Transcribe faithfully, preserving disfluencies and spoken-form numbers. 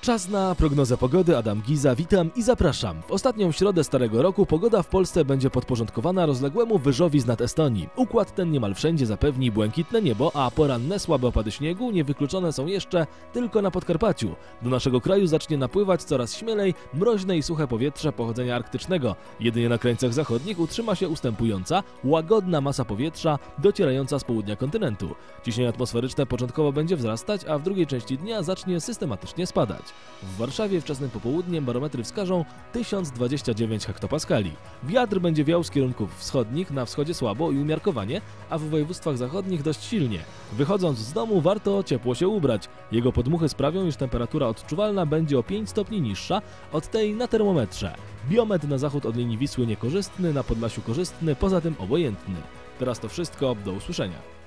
Czas na prognozę pogody. Adam Giza, witam i zapraszam. W ostatnią środę Starego Roku pogoda w Polsce będzie podporządkowana rozległemu wyżowi z nad Estonii. Układ ten niemal wszędzie zapewni błękitne niebo, a poranne słabe opady śniegu niewykluczone są jeszcze tylko na Podkarpaciu. Do naszego kraju zacznie napływać coraz śmielej mroźne i suche powietrze pochodzenia arktycznego. Jedynie na krańcach zachodnich utrzyma się ustępująca, łagodna masa powietrza docierająca z południa kontynentu. Ciśnienie atmosferyczne początkowo będzie wzrastać, a w drugiej części dnia zacznie systematycznie spadać. W Warszawie wczesnym popołudniem barometry wskażą tysiąc dwadzieścia dziewięć hektopaskali. Wiatr będzie wiał z kierunków wschodnich, na wschodzie słabo i umiarkowanie, a w województwach zachodnich dość silnie. Wychodząc z domu warto ciepło się ubrać. Jego podmuchy sprawią, iż temperatura odczuwalna będzie o pięć stopni niższa od tej na termometrze. Biometr na zachód od linii Wisły niekorzystny, na Podlasiu korzystny, poza tym obojętny. Teraz to wszystko, do usłyszenia.